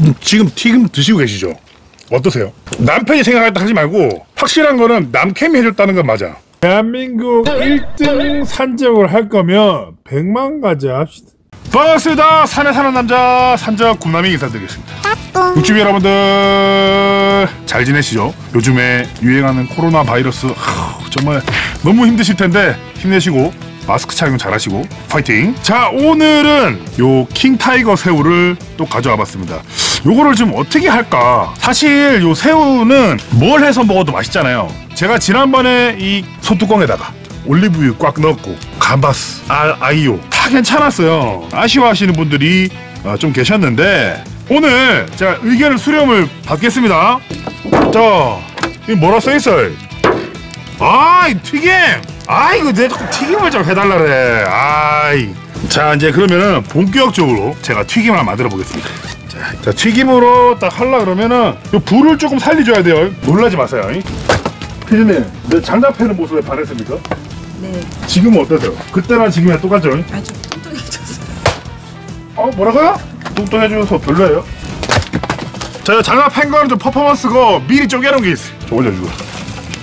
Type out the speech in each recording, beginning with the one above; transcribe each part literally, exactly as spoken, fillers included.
지금 튀김 드시고 계시죠? 어떠세요? 남편이 생각했다 하지 말고 확실한 거는 남캠이 해줬다는 건 맞아. 대한민국 일 등 산적을 할 거면 백만 가지 합시다. 반갑습니다. 산에 사는 남자 산적 굽남이 인사드리겠습니다. 육주비 여러분들 잘 지내시죠? 요즘에 유행하는 코로나 바이러스 하, 정말 너무 힘드실 텐데 힘내시고 마스크 착용 잘 하시고 파이팅! 자, 오늘은 요 킹타이거 새우를 또 가져와 봤습니다. 요거를 좀 어떻게 할까? 사실 요 새우는 뭘 해서 먹어도 맛있잖아요. 제가 지난번에 이 소뚜껑에다가 올리브유 꽉 넣고 감바스, 알, 아이오 다 괜찮았어요. 아쉬워하시는 분들이 좀 계셨는데 오늘 제가 의견을 수렴을 받겠습니다. 자, 이 뭐라 써있어요? 아, 이 튀김! 아, 이거 내 자꾸 튀김을 좀 해달라 그래. 아이. 자, 이제 그러면은 본격적으로 제가 튀김을 한번 만들어 보겠습니다. 자, 자, 튀김으로 딱 하려 그러면은 요 불을 조금 살려줘야 돼요. 놀라지 마세요. 피디님, 내 장작 패는 모습에 반했습니까? 네. 지금은 어떠세요? 그때랑 지금이랑 똑같죠? 아주 뚱뚱해졌어요. 어, 뭐라고요? 뚱뚱해져서 별로예요? 자, 장작 팬 거는 좀 퍼포먼스고 미리 쪼개놓은 게 있어요. 좀 올려주고.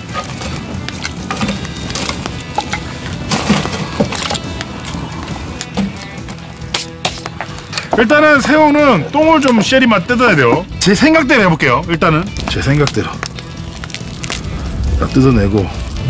일단은 새우는 똥을 좀 쉐리만 뜯어야 돼요. 제 생각대로 해볼게요. 일단은 제 생각대로 딱 뜯어내고,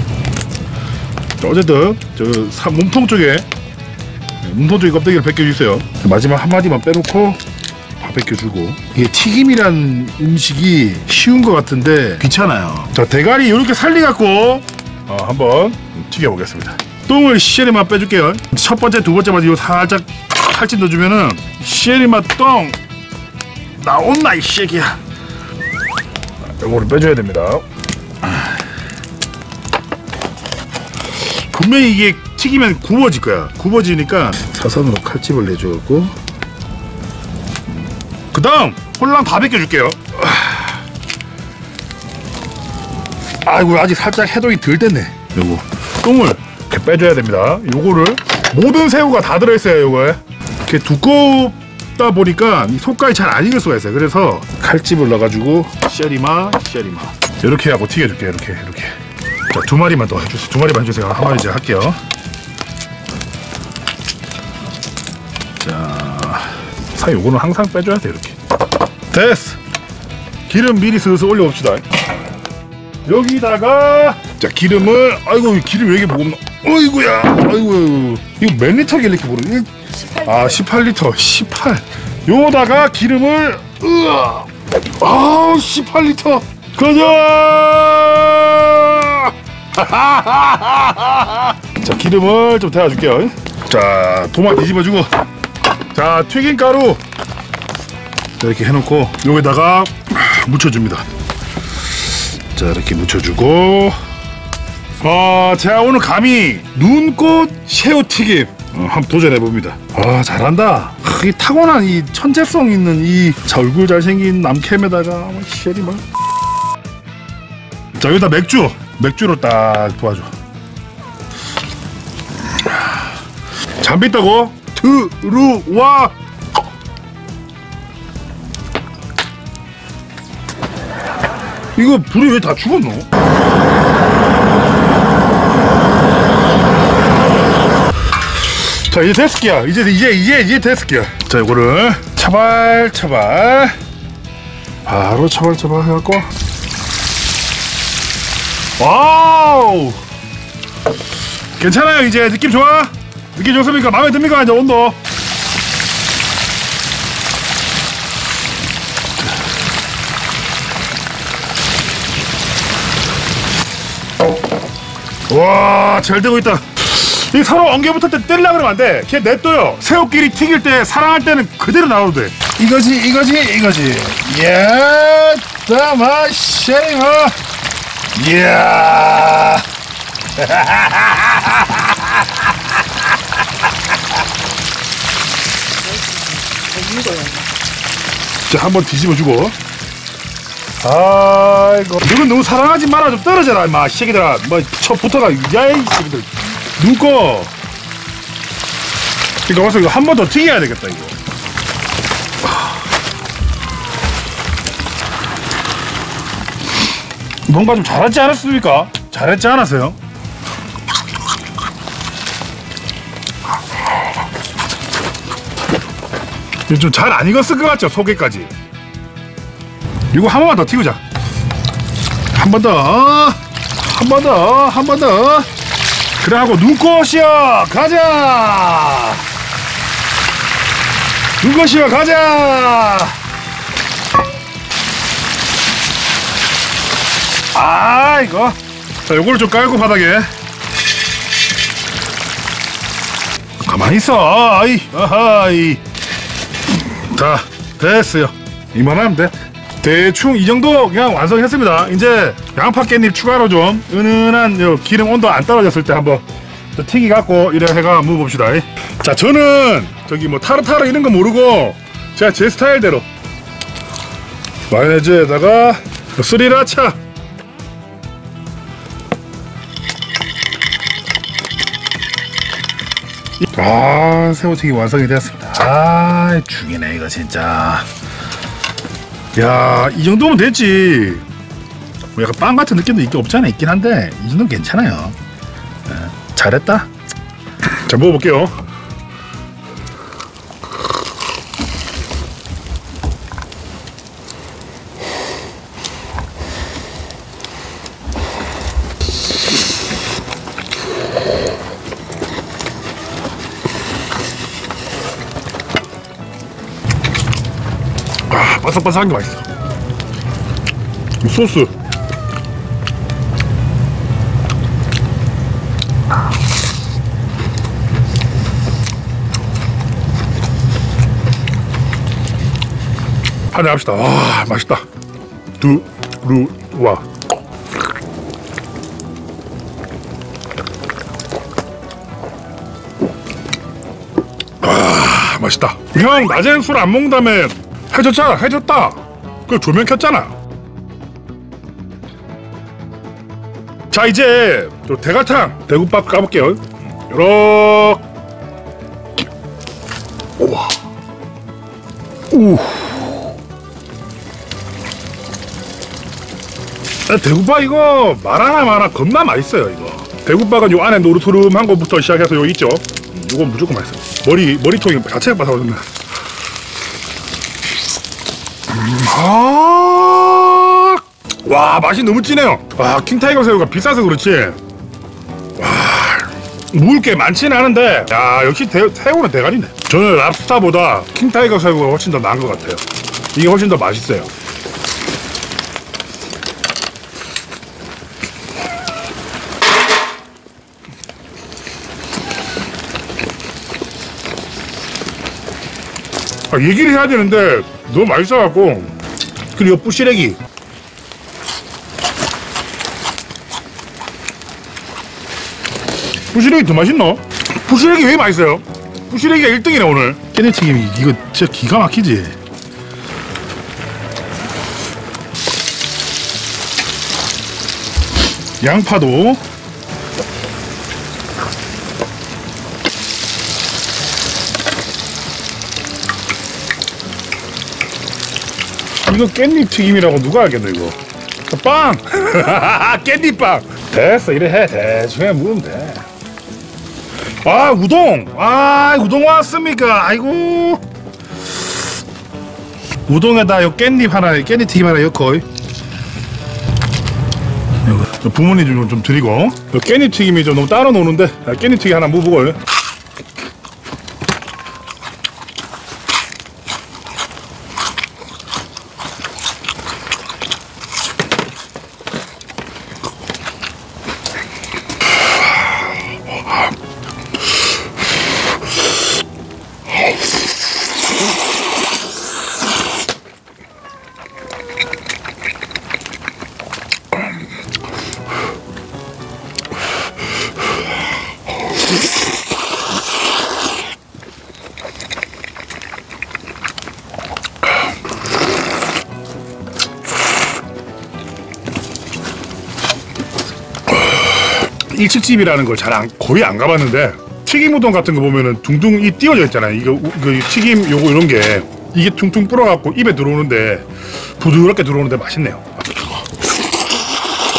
어쨌든 저 사, 몸통 쪽에 몸통 쪽에 껍데기를 벗겨주세요. 마지막 한 마디만 빼놓고 다 벗겨주고. 이게 튀김이란 음식이 쉬운 것 같은데 귀찮아요. 자, 대가리 이렇게 살리갖고 어, 한번 튀겨보겠습니다. 똥을 쉐리만 빼줄게요. 첫 번째, 두 번째 마디 요 살짝 칼집 넣어주면은 쉐리맛 똥 나온나 이 새끼야. 요거를 빼줘야 됩니다. 분명히 이게 튀기면 굽어질 거야. 굽어지니까 사선으로 칼집을 내줘갖고 그 다음 홀랑 다 벗겨줄게요. 아이고, 아직 살짝 해동이 덜 됐네. 요거 똥을 이렇게 빼줘야 됩니다. 요거를 모든 새우가 다 들어있어요. 요거에 이렇게 두껍다 보니까 이 속깔이 잘 안 익을 수가 있어요. 그래서 칼집을 넣어가지고 쉐리마 쉐리마 이렇게 하고 튀겨줄게요. 이렇게 이렇게. 자, 두 마리만 더 해주세요. 두 마리만 해주세요. 한 마리 제가 할게요. 자, 사실 요거는 항상 빼줘야 돼요. 이렇게. 됐어. 기름 미리 슬슬 올려봅시다. 여기다가 자, 기름을, 아이고, 기름 왜 이렇게 무겁나? 어이구야, 아이고, 이거 몇 리터게 이렇게 모르? 아, 십팔 리터, 십팔. 요다가 기름을, 으아, 아, 십팔 리터. 가자. 자, 기름을 좀 데워줄게요. 자, 도마 뒤집어주고, 자, 튀김가루 이렇게 해놓고 여기다가 묻혀줍니다. 자, 이렇게 묻혀주고, 아, 제가 오늘 감히 눈꽃 새우튀김 어, 한번 도전해봅니다. 아, 잘한다. 아, 이 타고난 이 천재성 있는 이 자, 얼굴 잘생긴 남캠에다가 쉐리 뭐. 자, 여기다 맥주 맥주로 딱 도와줘. 잠 있다고 들어와. 이거 불이 왜 다 죽었노? 자, 이제 됐을게요. 이제 이제 이제 이제 됐을게요. 자, 이거를 차발차발 바로 차발차발 해갖고, 와우, 괜찮아요. 이제 느낌 좋아? 느낌 좋습니까? 마음에 듭니까? 이제 온도. 와, 잘 되고 있다. 이 서로 엉겨 붙을 때 때리려고 그러면 안 돼. 걔 냅둬요. 새우끼리 튀길 때, 사랑할 때는 그대로 나와도 돼. 이거지, 이거지, 이거지. 이야, 다마, 쉐이머. 이야. 자, 한번 뒤집어주고. 아이고, 너는 너무 사랑하지 마라. 좀 떨어져라, 임마. 새끼들아. 뭐, 쳐 붙어가. 야이, 새끼들. 눈꺼. 이거 와서 이거 한 번 더 튀겨야 되겠다, 이거. 뭔가 좀 잘했지 않았습니까? 잘했지 않았어요? 좀 잘 안 익었을 것 같죠? 속에까지. 이거 한 번만 더 튀우자. 한 번 더, 한 번 더, 한 번 더. 그래 하고 눈꽃이여 가자. 눈꽃이여 가자. 아 이거. 자 요거를 좀 깔고 바닥에. 가만히 있어. 아이, 아하이. 자 됐어요. 이만하면 돼. 대충 이 정도 그냥 완성했습니다. 이제 양파 깻잎 추가로 좀 은은한 요 기름 온도 안 떨어졌을 때 한번 튀기 갖고 이래 해가 먹어봅시다. 자 저는 저기 뭐 타르타르 이런 거 모르고 제가 제 스타일대로 마요네즈에다가 스리라차 아 새우튀김 완성이 되었습니다. 아 죽이네 이거 진짜. 야, 이 정도면 됐지. 뭐 약간 빵 같은 느낌도 있긴 없잖아. 있긴 한데 이 정도면 괜찮아요. 네, 잘했다. 자, 먹어볼게요. 아, 바삭바삭한 게 맛있어. 이 소스. 한잔 합시다. 와, 맛있다. 두루와. 아, 맛있다. 형, 낮에는 술 안 먹는 다음에 해줬잖아, 해줬다. 그 조명 켰잖아. 자, 이제 저 대갈탕 대국밥 까볼게요. 요렇게. 우와. 우. 대국밥 이거 말하나 마나 겁나 맛있어요. 이거 대국밥은 요 안에 노릇노릇한 거부터 시작해서 요 있죠. 이건 무조건 맛있어요. 머리 머리통이 자체가 바삭거든요. 아, 와 맛이 너무 진해요. 와 킹타이거 새우가 비싸서 그렇지. 와 먹을 게 많지는 않은데 야 역시 대, 새우는 대가리네. 저는 랍스타보다 킹타이거 새우가 훨씬 더 나은 것 같아요. 이게 훨씬 더 맛있어요. 아, 얘기를 해야 되는데 너무 맛있어갖고. 그리고 뿌시래기 뿌시래기 더 맛있노? 뿌시래기 왜 맛있어요? 뿌시래기가 일 등이네 오늘. 깨네튀김이 이거 진짜 기가 막히지. 양파도 이거 깻잎 튀김이라고 누가 알겠노 이거. 빵! 깻잎빵! 됐어 이래 해. 대충 해 먹으면 돼. 아 우동! 아 우동 왔습니까? 아이고 우동에다 요 깻잎 하나 깻잎 튀김 하나 넣고 부모님 좀, 좀 드리고 요 깻잎 튀김이 좀 너무 따로 노는데 깻잎 튀김 하나 먹어보고. 일식집이라는 걸 잘 안, 거의 안 가봤는데 튀김 우동 같은 거 보면은 둥둥 이 띄워져 있잖아요. 이거 그 튀김 요거 이런 게 이게 퉁퉁 불어갖고 입에 들어오는데 부드럽게 들어오는데 맛있네요.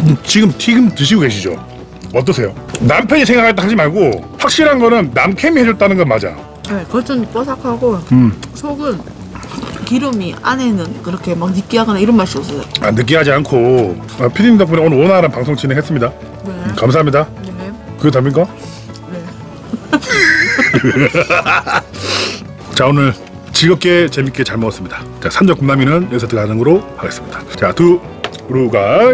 지금 지금 드시고 계시죠? 어떠세요? 남편이 생각했다 하지 말고 확실한 거는 남캠이 해줬다는 건 맞아. 네, 겉은 바삭하고 음. 속은 기름이 안에는 그렇게 막 느끼하거나 이런 맛이 없어요. 아, 느끼하지 않고 아, 피디님 덕분에 오늘 원활한 방송 진행했습니다. 네. 음, 감사합니다. 네. 그게 답니까? 네. 자, 오늘 즐겁게 재밌게 잘 먹었습니다. 자, 산적 군남이는 여기서 들어가는 거로 하겠습니다. 자, 두루가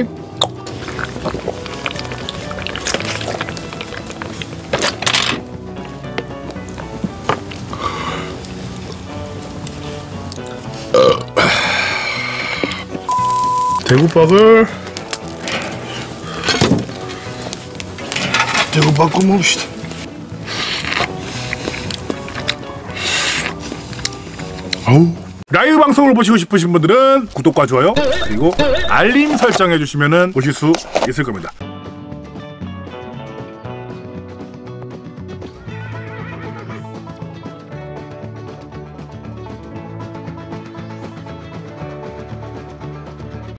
대구박을 대구박 꺼먹읍시다. 아우. 라이브 방송을 보시고 싶으신 분들은 구독과 좋아요 그리고 알림 설정해 주시면 보실 수 있을 겁니다.